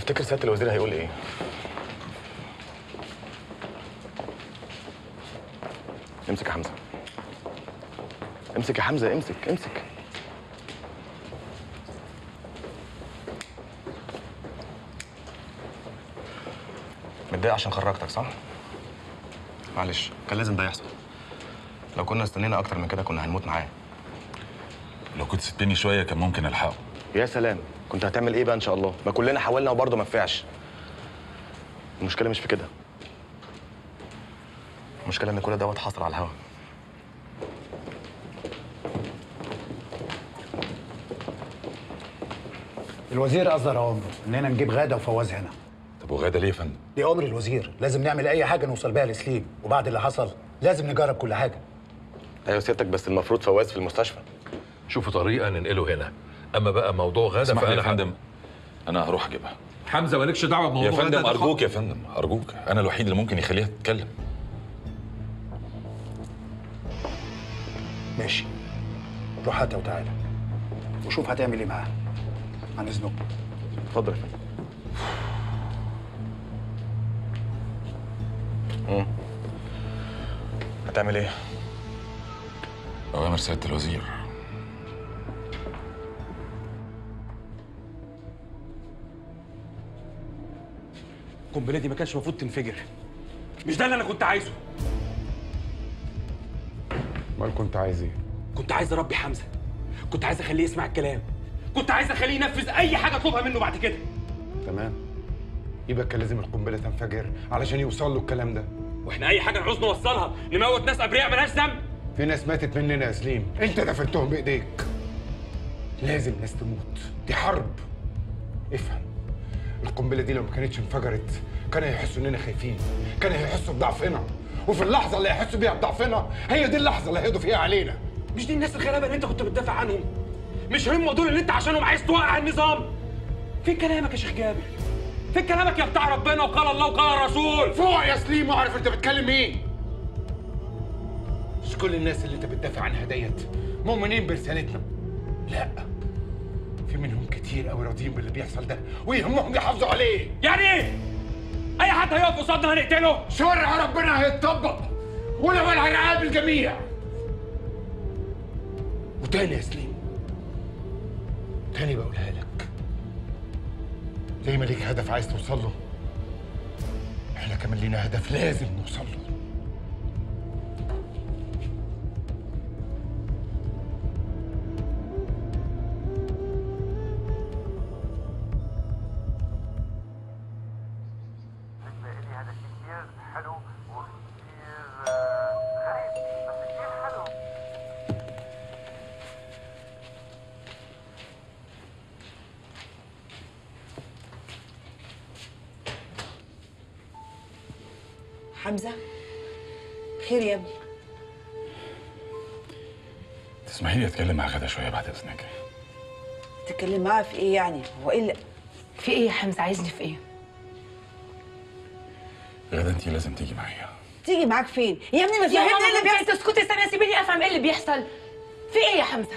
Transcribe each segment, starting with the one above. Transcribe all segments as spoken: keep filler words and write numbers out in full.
تفتكر سياده الوزير هيقول ايه؟ امسك يا حمزه. امسك يا حمزه، امسك امسك. متضايق عشان خرجتك صح؟ معلش، كان لازم ده يحصل. لو كنا استنينا اكتر من كده كنا هنموت معاه. لو كنت سبتني شويه كان ممكن الحقه. يا سلام، كنت هتعمل ايه بقى ان شاء الله؟ ما كلنا حاولنا وبرضه ما نفعش. المشكله مش في كده. المشكله ان كل دوت حصل على الهوا. الوزير اصدر اوامره اننا نجيب غاده وفواز هنا. طب وغاده ليه يا فندم؟ دي امر الوزير، لازم نعمل اي حاجه نوصل بيها لسليم، وبعد اللي حصل لازم نجرب كل حاجه. ايوه سيادتك، بس المفروض فواز في المستشفى. شوفوا طريقه ننقله هنا. اما بقى موضوع غاده اسمح لي فانا يا فندم، انا هروح اجيبها. حمزه مالكش دعوه بموضوع يا غادة فندم ده ارجوك، يا فندم ارجوك، انا الوحيد اللي ممكن يخليها تتكلم. ماشي، روح هاتها وتعالى وشوف هتعمل ايه معاها. عن اذنكم. اتفضل يا فندم. امم هتعمل ايه؟ اوامر سياده الوزير. القنبله دي ما كانش المفروض تنفجر. مش ده اللي انا كنت عايزه. امال كنت عايز ايه؟ كنت عايز اربي حمزه، كنت عايز اخليه يسمع الكلام، كنت عايز اخليه ينفذ اي حاجه اطلبها منه بعد كده. تمام، يبقى كان لازم القنبله تنفجر علشان يوصل له الكلام ده. واحنا اي حاجه نعوز نوصلها نموت ناس ابرياء مالهاش ذنب؟ في ناس ماتت مننا يا سليم، انت دفنتهم بايديك. لازم ناس تموت، دي حرب. افهم، القنبله دي لو ما كانتش انفجرت كانوا هيحسوا اننا خايفين، كانوا هيحسوا بضعفنا، وفي اللحظه اللي هيحسوا بيها بضعفنا هي دي اللحظه اللي هيقضوا فيها علينا. مش دي الناس الغلابه اللي انت كنت بتدافع عنهم؟ مش هم دول اللي انت عشانهم عايز توقع النظام؟ فين كلامك يا شيخ جابر؟ فين كلامك يا بتاع ربنا وقال الله وقال الرسول؟ فوق يا سليم واعرف انت بتكلم مين. مش كل الناس اللي انت بتدافع عنها ديت مؤمنين برسالتنا، لا، في منهم كتير قوي راضيين باللي بيحصل ده ويهمهم يحافظوا عليه. يعني ايه؟ اي حد هيقف قصادنا هنقتله؟ شرع ربنا هيتطبق والعمل هيرعاه الجميع. وتاني يا سليم، تاني بقولها لك، زي ما ليك هدف عايز توصل له، احنا كمان لينا هدف لازم نوصل له. حمزة، خير يا ابني؟ تسمحي لي اتكلم مع غاده شويه بعد اذنك؟ تتكلم معاها في ايه يعني؟ هو ايه اللي في ايه يا حمزة؟ عايزني في ايه؟ غاده انت لازم تيجي معايا. تيجي معاك فين؟ يا ابني ما يا تفهمني ماما ايه اللي بيحصل. اسكتي استني سيبيني افهم ايه اللي بيحصل. في ايه يا حمزة؟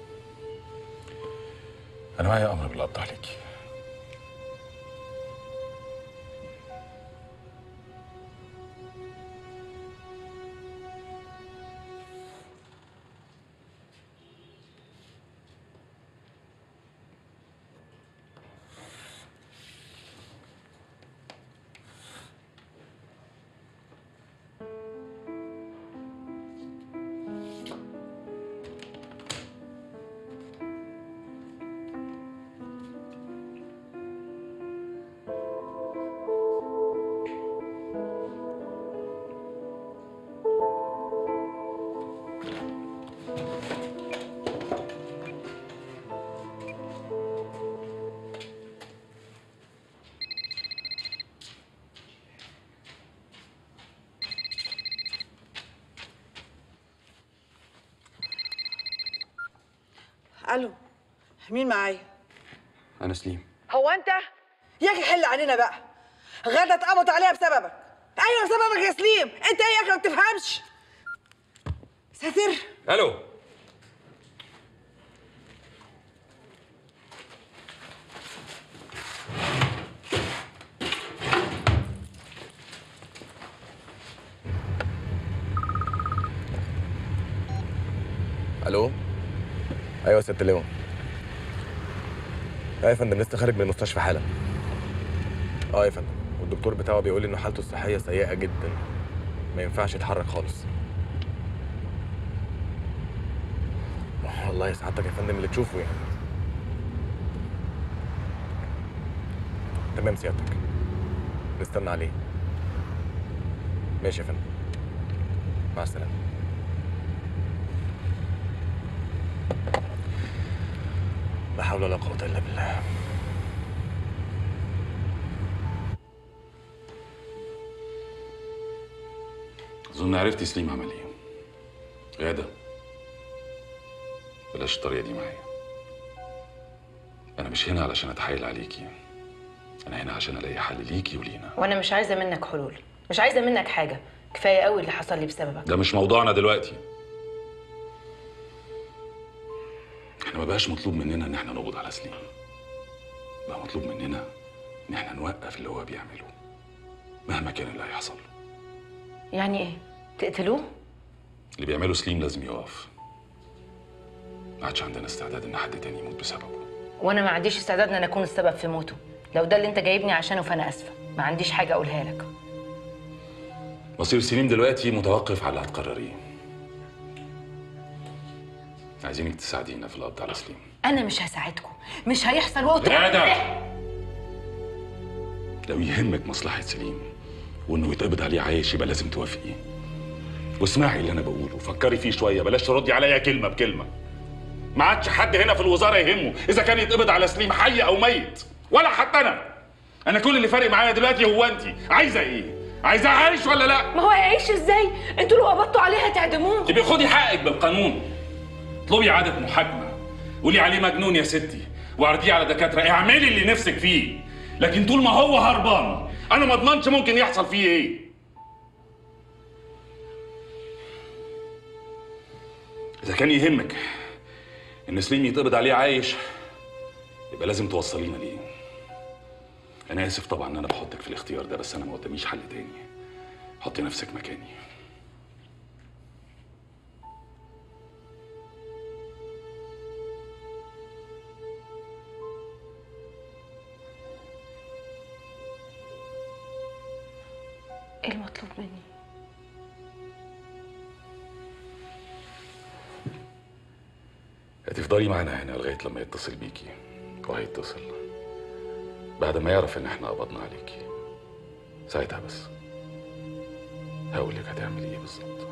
انا معايا امر بالقبض عليكي. الو، مين معايا؟ انا سليم. هو انت؟ يا اخي حل علينا بقى. غدا اتقبض عليها بسببك. ايوه بسببك يا سليم، انت ايه يا اخي ما بتفهمش؟ ساتر. الو، الو. ايوه يا ست لواء. ايوه يا فندم، لسه خارج من المستشفى حالا. اه يا فندم، والدكتور بتاعه بيقول لي انه حالته الصحيه سيئه جدا، ما ينفعش يتحرك خالص. والله يا سعادتك يا فندم اللي تشوفه يعني. تمام سيادتك، نستنى عليه. ماشي يا فندم، مع السلامه. لا حول ولا قوه الا بالله. اظن عرفتي سليم عمل ايه. غاده، بلاش الطريقه دي معايا. انا مش هنا علشان اتحايل عليكي، انا هنا عشان الاقي حل ليكي ولينا. وانا مش عايزه منك حلول، مش عايزه منك حاجه، كفايه قوي اللي حصل لي بسببك. ده مش موضوعنا دلوقتي. احنا ما بقاش مطلوب مننا ان احنا نقبض على سليم، بقى مطلوب مننا ان احنا نوقف اللي هو بيعمله مهما كان اللي هيحصل. يعني ايه؟ تقتلوه؟ اللي بيعمله سليم لازم يقف. ما عادش عندنا استعداد ان حد تاني يموت بسببه. وانا ما عنديش استعداد ان انا اكون السبب في موته. لو ده اللي انت جايبني عشانه فانا اسفه، ما عنديش حاجه اقولها لك. مصير سليم دلوقتي متوقف على اللي هتقرريه. عايزينك تساعدينا في القبض على سليم. انا مش هساعدكم، مش هيحصل وقت. غادة، لو يهمك مصلحه سليم وانه يتقبض عليه عايش يبقى لازم توافقي. واسمعي اللي انا بقوله، فكري فيه شويه، بلاش تردي عليا كلمه بكلمه. ما عادش حد هنا في الوزاره يهمه اذا كان يتقبض على سليم حي او ميت، ولا حتى انا. انا كل اللي فارق معايا دلوقتي هو انت عايزه ايه؟ عايزاه عايش ولا لا؟ ما هو هيعيش ازاي؟ انتوا لو قبضتوا عليه هتعدموه. تبقي خدي حقك بالقانون، اطلبي اعاده محاكمه، قولي عليه مجنون يا ستي واعرضيه على دكاتره، اعملي اللي نفسك فيه. لكن طول ما هو هربان انا ما اضمنش ممكن يحصل فيه ايه. اذا كان يهمك ان سليم يتقبض عليه عايش يبقى لازم توصلينا ليه. انا اسف طبعا ان انا بحطك في الاختيار ده، بس انا ما قداميش حل تاني. حطي نفسك مكاني. ايه المطلوب مني؟ هتفضلي معانا هنا لغايه لما يتصل بيكي، وهيتصل بعد ما يعرف ان احنا قبضنا عليكي. ساعتها بس هقول لك هتعملي ايه بالظبط.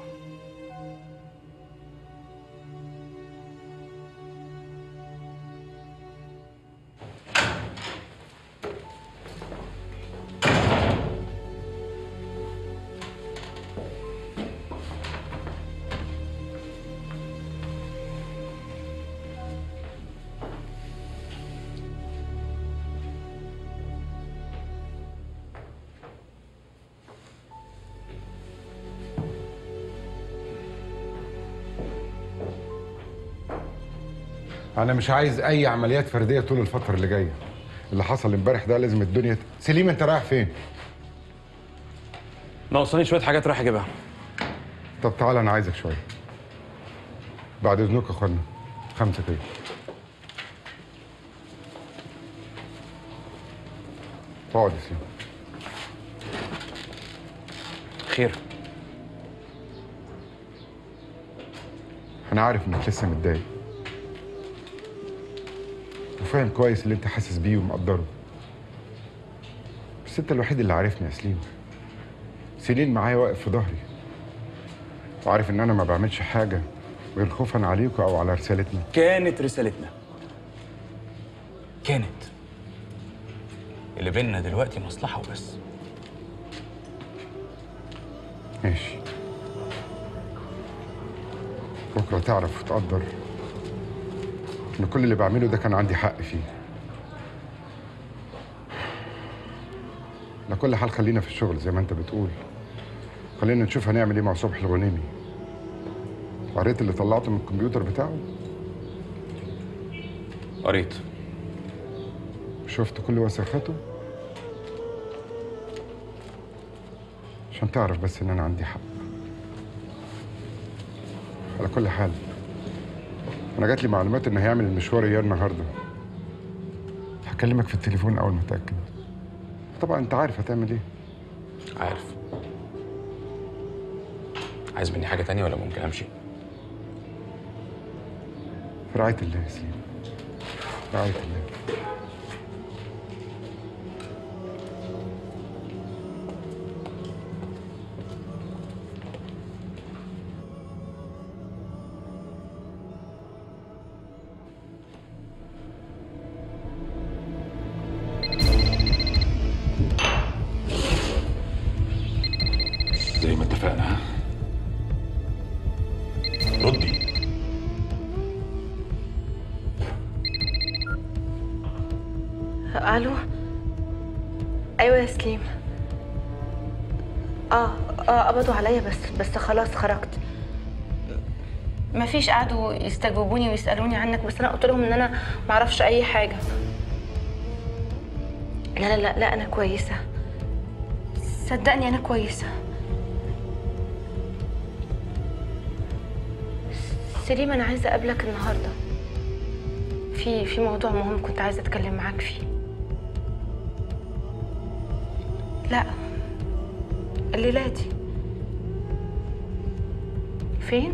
انا مش عايز اي عمليات فرديه طول الفتره اللي جايه. اللي حصل امبارح ده لازم الدنيا ت... سليم انت رايح فين؟ ناقصاني شويه حاجات رايح اجيبها. طب تعالى انا عايزك شويه. بعد اذنك يا اخوانا، خمسه كده. اقعد يا سليم. خير. انا عارف انك لسه متضايق وفاهم كويس اللي انت حاسس بيه ومقدره، بس انت الوحيد اللي عارفني يا سليم. سنين معايا واقف في ظهري وعارف ان انا ما بعملش حاجه غير خوفا عليكم او على رسالتنا. كانت رسالتنا، كانت اللي بيننا دلوقتي مصلحه وبس. ماشي، بكره تعرف وتقدر ان كل اللي بعمله ده كان عندي حق فيه. على كل حال خلينا في الشغل زي ما انت بتقول. خلينا نشوف هنعمل ايه مع صبحي الغنيمي. قريت اللي طلعته من الكمبيوتر بتاعه؟ قريت. شفت كل وثائقاته؟ عشان تعرف بس ان انا عندي حق. على كل حال انا جات لي معلومات ان هيعمل المشوار اياه النهارده. هكلمك في التليفون اول ما اتاكد. طبعا انت عارف هتعمل ايه. عارف. عايز مني حاجه تانية ولا ممكن امشي؟ في رعايه الله يا سليم، في رعايه الله. زي ما اتفقنا. ردي. الو. ايوه يا سليم. اه اه قبضوا عليا بس بس خلاص خرجت. مفيش، قعدوا يستجوبوني ويسالوني عنك بس انا قلت لهم ان انا معرفش اي حاجه. لا لا لا لا انا كويسه، صدقني انا كويسه. سليم انا عايزه اقابلك النهارده في في موضوع مهم كنت عايزه اتكلم معاك فيه. لا الليله دي. فين؟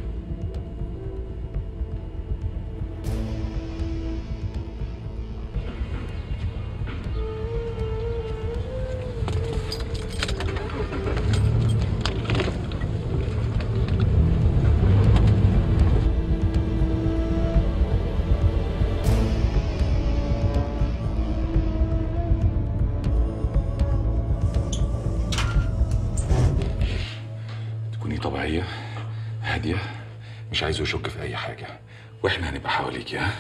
طبيعية هادية، مش عايزه يشك في أي حاجة، وإحنا هنبقى حواليك. يا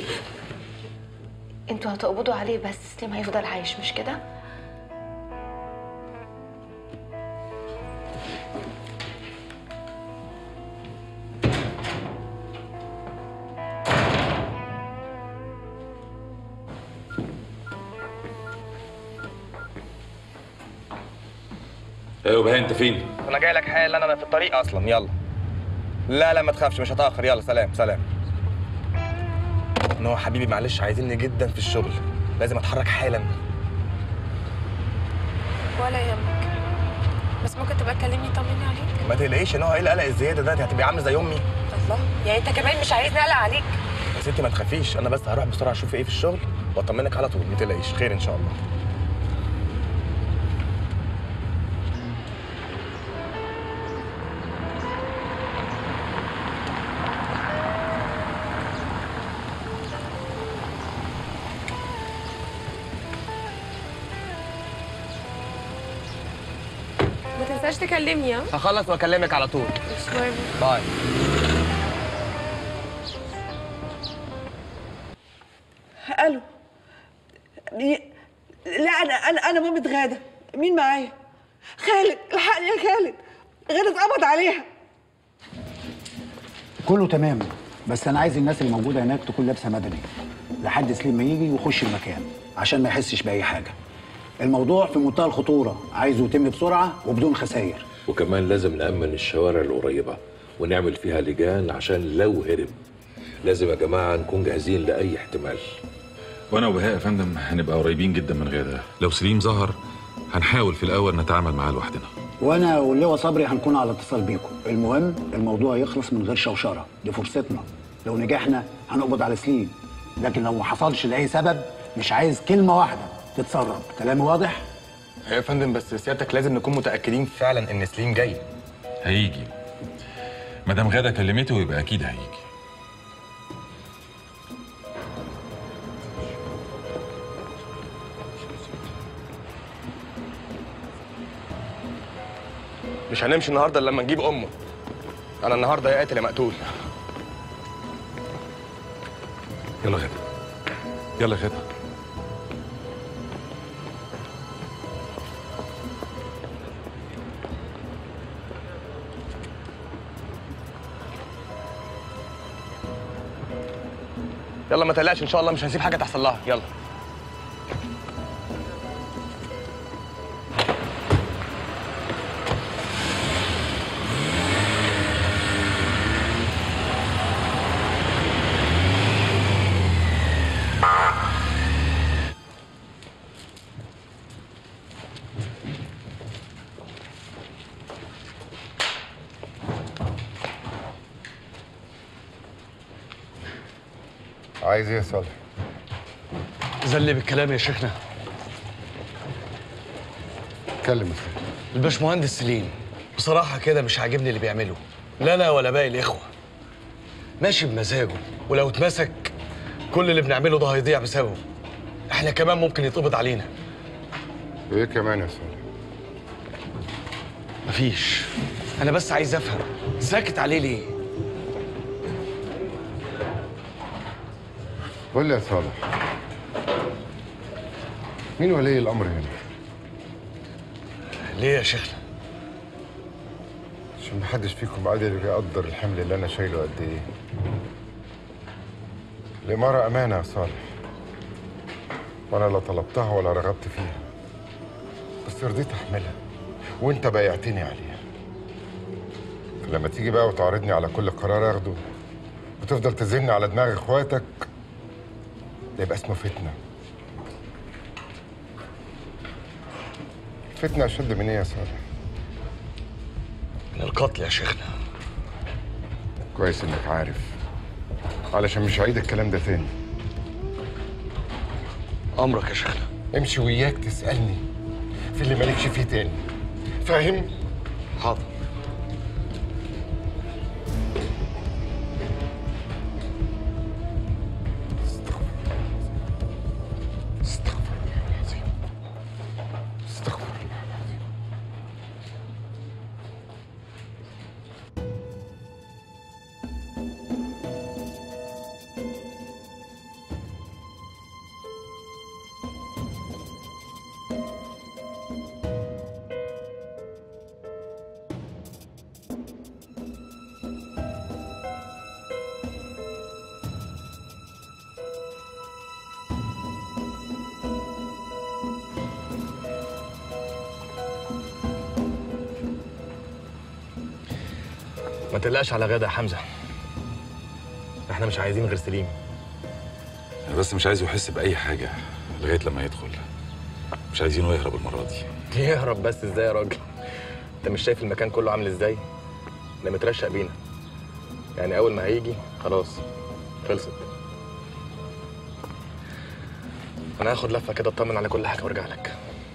انتوا هتقبضوا عليه بس سليم هيفضل عايش مش كده؟ ايوه بهاء انت فين؟ انا جاي لك حالا، انا في الطريق اصلا. يلا. لا لا ما تخافش مش هتاخر. يلا سلام سلام. نو حبيبي معلش عايزيني جدا في الشغل، لازم اتحرك حالا. ولا يهمك، بس ممكن تبقى تكلمني طمني عليك. ما تقلقيش يا نهى، ايه القلق الزياده ده؟ انت هتبقي عامله زي امي. الله، يعني انت كمان مش عايزني اقلق عليك؟ يا ستي ما تخافيش، انا بس هروح بسرعه اشوف ايه في الشغل واطمنك على طول، ما تقلقيش، خير ان شاء الله. ما تنساش تكلمني. ها هخلص واكلمك على طول. مش مهم. باي. الو. لا انا انا انا مامة غاده. مين معايا؟ خالد، الحقني يا خالد، غاده اتقبض عليها. كله تمام، بس انا عايز الناس اللي موجوده هناك تكون لابسه مدني لحد سليم ما يجي ويخش المكان عشان ما يحسش باي حاجه. الموضوع في منتهى الخطوره، عايزه يتم بسرعه وبدون خسائر. وكمان لازم نأمن الشوارع القريبة ونعمل فيها لجان عشان لو هرب. لازم يا جماعة نكون جاهزين لأي احتمال. وانا وبهاء يا فندم هنبقى قريبين جدا من غاده. لو سليم ظهر هنحاول في الاول نتعامل معاه لوحدنا. وانا واللواء صبري هنكون على اتصال بيكم. المهم الموضوع يخلص من غير شوشره، دي فرصتنا. لو نجحنا هنقبض على سليم، لكن لو ما حصلش لاي سبب مش عايز كلمه واحده تتسرب. كلامي واضح؟ يا فندم بس سيادتك لازم نكون متاكدين فعلا ان سليم جاي. هيجي ما دام غاده كلمته يبقى اكيد هيجي. مش هنمشي النهارده الا لما نجيب امه. انا النهارده يا قاتل يا مقتول. يلا غاده، يلا غاده. يلا ما تقلقش ان شاء الله مش هنسيب حاجه تحصل لها. يلا. عايز ايه يا صالح؟ زلي بالكلام يا شيخنا. اتكلم يا صالح. الباشمهندس سليم بصراحة كده مش عاجبني اللي بيعمله، لا أنا ولا باقي الإخوة. ماشي بمزاجه، ولو اتمسك كل اللي بنعمله ده هيضيع بسببه. احنا كمان ممكن يتقبض علينا. وايه كمان يا صالح؟ مفيش، أنا بس عايز أفهم ساكت عليه ليه؟ قول لي يا صالح، مين ولي الأمر هنا؟ ليه يا شيخنا؟ عشان محدش فيكم قادر يقدر الحمل اللي أنا شايله قد إيه. الإمارة أمانة يا صالح، وأنا لا طلبتها ولا رغبت فيها، بس رضيت أحملها وأنت بايعتني عليها. فلما تيجي بقى وتعرضني على كل قرار أخده وتفضل تزن على دماغ إخواتك، ده يبقى اسمه فتنة. فتنة أشد من إيه يا صالح؟ من القتل يا شيخنا. كويس إنك عارف، علشان مش هعيد الكلام ده تاني. أمرك يا شيخنا. امشي وياك تسألني في اللي مالكش فيه تاني، فاهم؟ حاضر. ما تقلقش على غدا يا حمزه، احنا مش عايزين غير سليم. انا بس مش عايزه يحس باي حاجه لغايه لما يدخل. مش عايزينه يهرب المره دي. يهرب بس ازاي يا راجل؟ انت مش شايف المكان كله عامل ازاي؟ ده مترشق بينا، يعني اول ما هيجي خلاص خلصت. انا هاخد لفه كده اطمن على كل حاجه وارجع لك.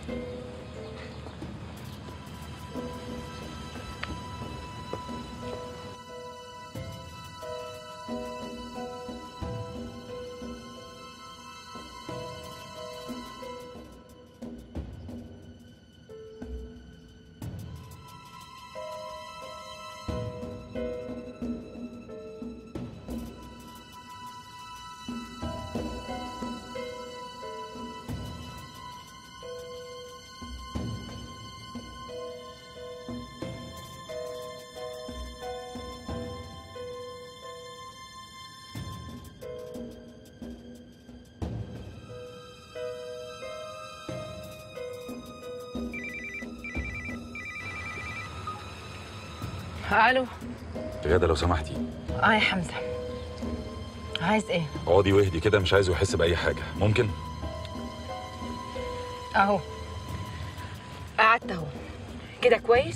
الو. غاده لو سمحتي. اه يا حمزه، عايز ايه؟ اقعدي واهدي كده، مش عايزه يحس باي حاجه. ممكن؟ اهو قعدت اهو كده كويس.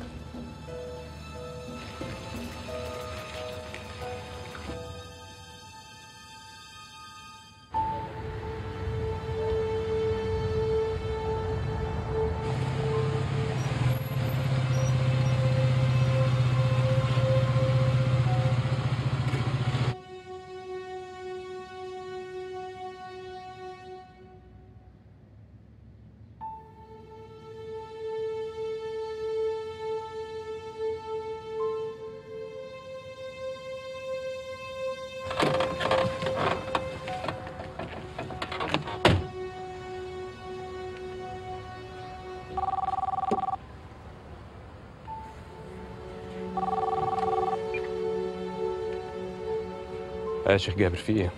يا شيخ جابر في ايه؟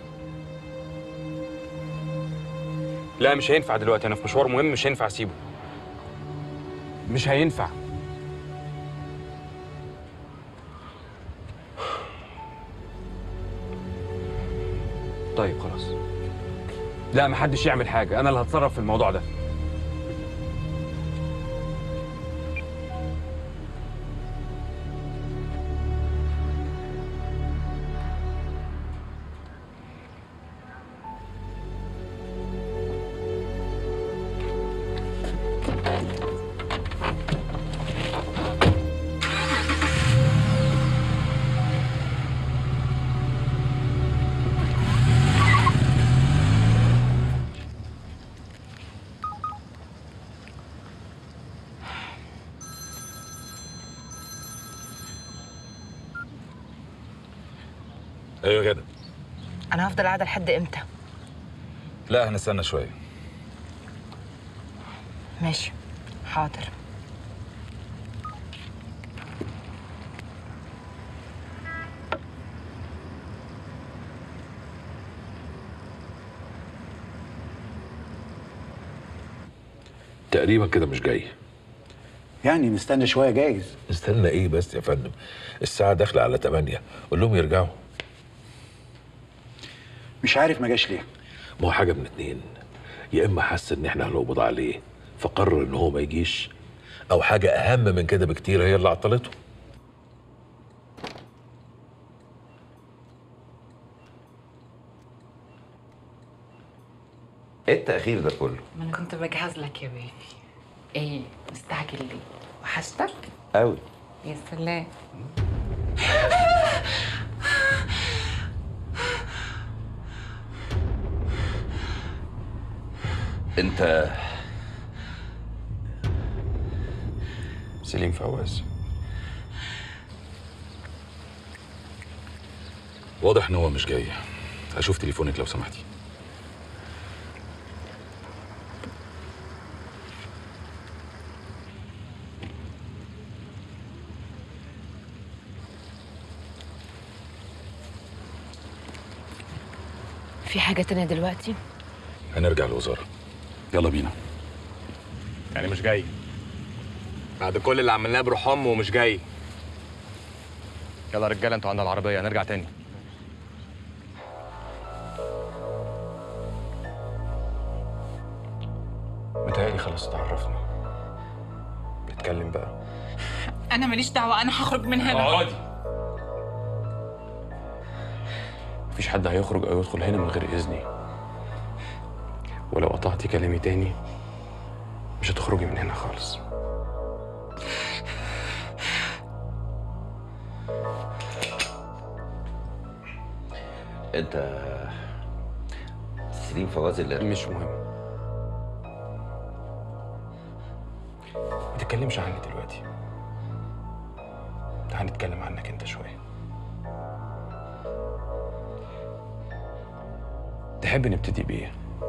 لا مش هينفع دلوقتي، انا في مشوار مهم مش هينفع اسيبه. مش هينفع. طيب خلاص. لا محدش يعمل حاجة، انا اللي هتصرف في الموضوع ده. ايوه كده. انا هفضل قاعده لحد امتى؟ لا هنستنى شويه. ماشي حاضر. تقريبا كده مش جاي. يعني نستنى شويه جايز. نستنى ايه بس يا فندم؟ الساعه داخله على تمانية، قول لهم يرجعوا. مش عارف ما جاش ليه. ما هو حاجه من اتنين، يا اما حس ان احنا هنقبض عليه فقرر ان هو ما يجيش، او حاجه اهم من كده بكتير هي اللي عطلته. ايه التأخير ده كله؟ ما انا كنت بجهز لك يا بيبي. ايه مستعجل ليه؟ وحشتك؟ قوي. يا سلام. انت سليم فواز. واضح ان هو مش جاي. هشوف تليفونك لو سمحتي. في حاجه تانية دلوقتي؟ هنرجع الوزاره. يلا بينا. يعني مش جاي بعد كل اللي عملناه بروح امه ومش جاي؟ يلا يا رجاله انتوا عند العربيه هنرجع تاني. متهيألي خلاص اتعرفنا. نتكلم بقى. انا ماليش دعوه، انا هخرج من هنا. اقعدي. مفيش حد هيخرج او يدخل هنا من غير اذني، ولو قطعتي كلامي تاني مش هتخرجي من هنا خالص. انت سليم فواز اللي مش مهم. ما تتكلمش عني دلوقتي. تعال نتكلم عنك انت شويه. تحب نبتدي بإيه؟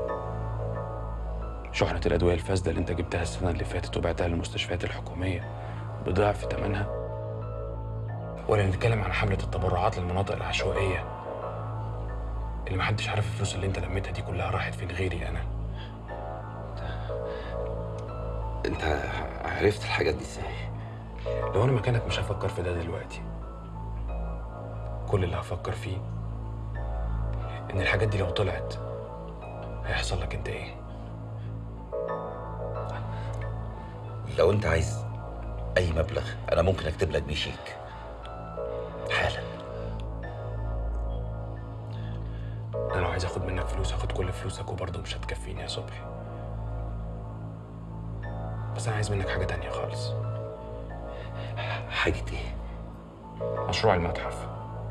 شحنة الأدوية الفاسدة اللي أنت جبتها السنة اللي فاتت وبعتها للمستشفيات الحكومية بضعف ثمنها؟ ولا نتكلم عن حملة التبرعات للمناطق العشوائية اللي محدش عارف الفلوس اللي انت لميتها دي كلها راحت فين غيري انا؟ انت عرفت الحاجات دي ازاي؟ لو انا مكانك مش هفكر في ده دلوقتي. كل اللي هفكر فيه ان الحاجات دي لو طلعت هيحصل لك انت ايه؟ لو انت عايز اي مبلغ انا ممكن اكتب لك بيه شيك حالا. انا لو عايز اخد منك فلوس هاخد كل فلوسك وبرضه مش هتكفيني يا صبحي. بس انا عايز منك حاجه تانية خالص. حاجه ايه؟ مشروع المتحف.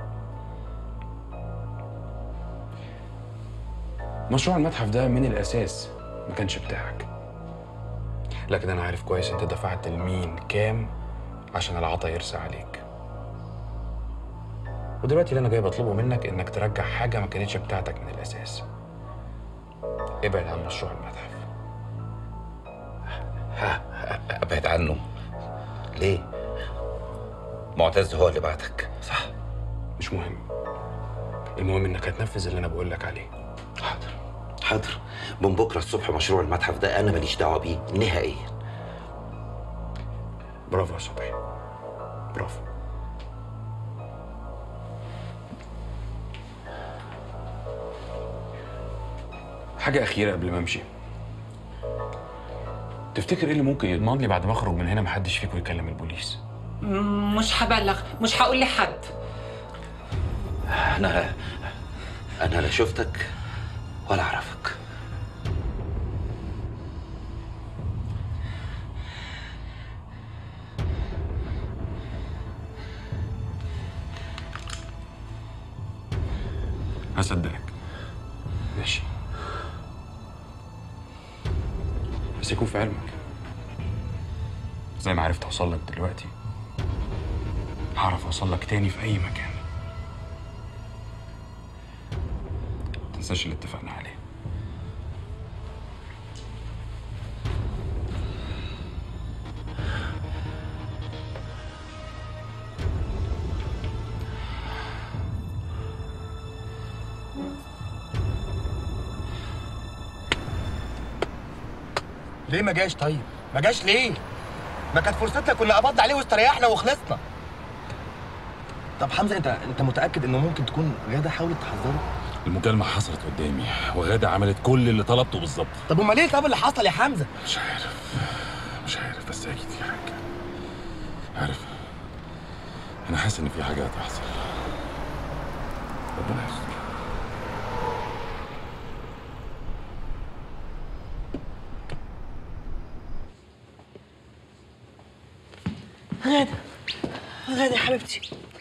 مشروع المتحف ده من الأساس ما كانش بتاعك، لكن أنا عارف كويس أنت دفعت لمين كام عشان العطا يرسى عليك. ودلوقتي اللي أنا جاي بطلبه منك إنك ترجع حاجة ما كانتش بتاعتك من الأساس. ابعد عن مشروع المتحف. ها ابعد عنه ليه؟ معتز هو اللي بعتك صح؟ مش مهم. المهم إنك هتنفذ اللي أنا بقول لك عليه. حاضر حاضر. من بكره الصبح مشروع المتحف ده انا ماليش دعوه بيه نهائيا. برافو يا صبحي، برافو. حاجة أخيرة قبل ما أمشي. تفتكر إيه اللي ممكن يضمن لي بعد ما أخرج من هنا محدش فيكم يكلم البوليس؟ مش هبلغ، مش هقول لحد. انا انا لا شفتك ولا اعرفك. هصدقك. ماشي. بس يكون في علمك زي ما عرفت اوصل لك دلوقتي هعرف اوصل لك تاني في اي مكان. تنساش اللي اتفقنا عليه. ليه ما جاش طيب؟ ما جاش ليه؟ ما كانت فرصتنا كنا قبضنا عليه واستريحنا وخلصنا. طب حمزه انت انت متاكد انه ممكن تكون غاده حاولت تحذره؟ المكالمة حصلت قدامي وغادة عملت كل اللي طلبته بالظبط. طب امال ايه طب اللي حصل يا حمزه؟ مش عارف مش عارف بس اكيد في حاجة. عارف انا حاسس ان في حاجة هتحصل. ربنا يستر. غادة غادة يا حبيبتي،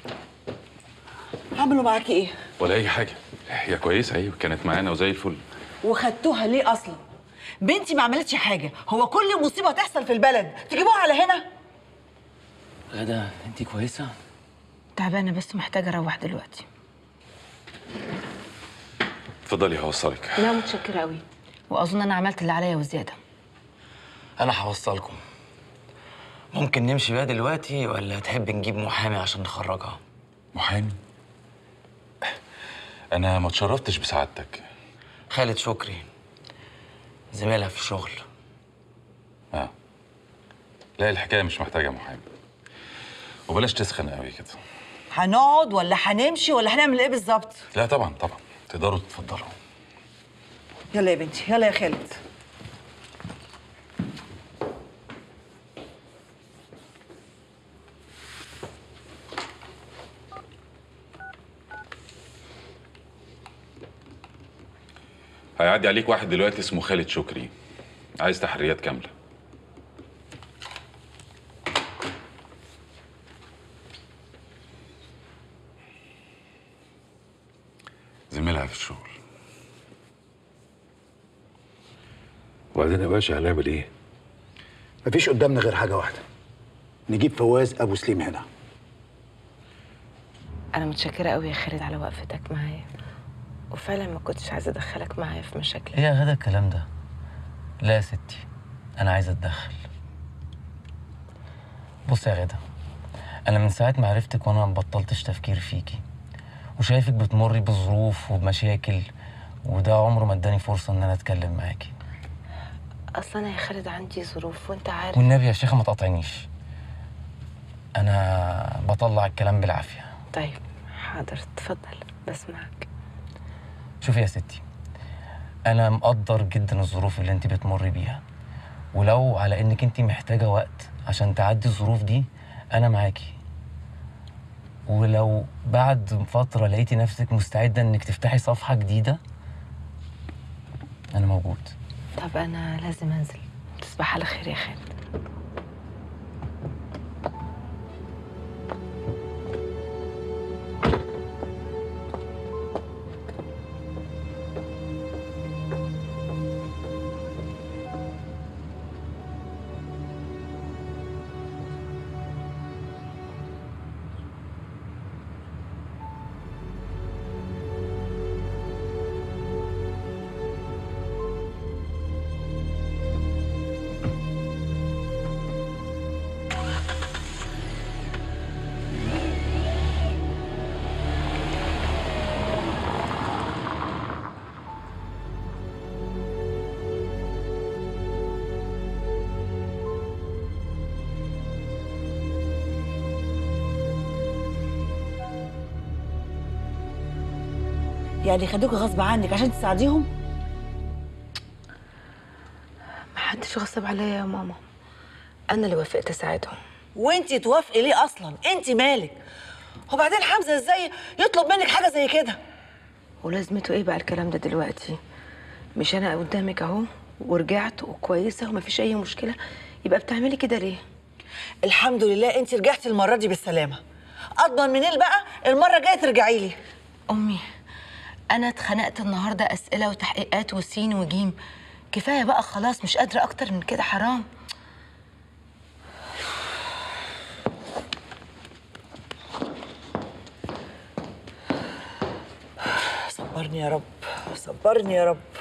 عملوا معاكي ايه؟ ولا اي حاجة، هي كويسة ايوه، كانت معانا وزي الفل. وخدتوها ليه اصلا؟ بنتي ما عملتش حاجه، هو كل مصيبه تحصل في البلد تجيبوها على هنا؟ غادة انت كويسة؟ تعبانه بس محتاجه اروح دلوقتي. اتفضلي هوصلك. لا متشكره قوي، واظن انا عملت اللي عليا وزياده. انا هوصلكم. ممكن نمشي بقى دلوقتي ولا تحب نجيب محامي عشان نخرجها؟ محامي؟ انا ما اتشرفتش بسعادتك. خالد شكري زميلها في الشغل. اه لا الحكايه مش محتاجه محامي، وبلاش تسخن قوي كده. هنقعد ولا هنمشي ولا هنعمل ايه بالظبط؟ لا طبعا طبعا تقدروا تتفضلوا. يلا يا بنتي، يلا يا خالد. هيعدي عليك واحد دلوقتي اسمه خالد شكري، عايز تحريات كامله. زميلها في الشغل. وبعدين يا باشا هنعمل ايه؟ مفيش قدامنا غير حاجه واحده، نجيب فواز ابو سليم هنا. انا متشكره قوي يا خالد على وقفتك معايا، وفعلا ما كنتش عايزه ادخلك معايا في مشاكل. ايه يا غدا الكلام ده؟ لا يا ستي انا عايزه اتدخل. بص يا غدا، انا من ساعه ما عرفتك وانا ما بطلتش تفكير فيكي، وشايفك بتمري بظروف وبمشاكل، وده عمره ما اداني فرصه ان انا اتكلم معاكي. اصلا انا يا خالد عندي ظروف وانت عارف. والنبي يا شيخه ما تقاطعنيش، انا بطلع الكلام بالعافيه. طيب حاضر اتفضل بسمعك. شوفي يا ستي، انا مقدر جدا الظروف اللي انت بتمري بيها، ولو على انك انت محتاجه وقت عشان تعدي الظروف دي انا معاكي، ولو بعد فتره لقيتي نفسك مستعده انك تفتحي صفحه جديده انا موجود. طب انا لازم انزل، تصبح على خير يا خالد. يعني خدوك غصب عنك عشان تساعديهم؟ محدش غصب عليا يا ماما، انا اللي وافقت اساعدهم. وانتي توافقي ليه اصلا؟ انتي مالك؟ وبعدين حمزه ازاي يطلب منك حاجه زي كده؟ ولازمته ايه بقى الكلام ده دلوقتي؟ مش انا قدامك اهو ورجعت وكويسه ومفيش اي مشكله، يبقى بتعملي كده ليه؟ الحمد لله انتي رجعتي المره دي بالسلامه. اضمن منين بقى المره الجايه ترجعي لي. امي انا اتخنقت النهارده اسئله وتحقيقات وسين وجيم، كفايه بقى خلاص، مش قادره اكتر من كده، حرام. صبرني يا رب. صبرني يا رب.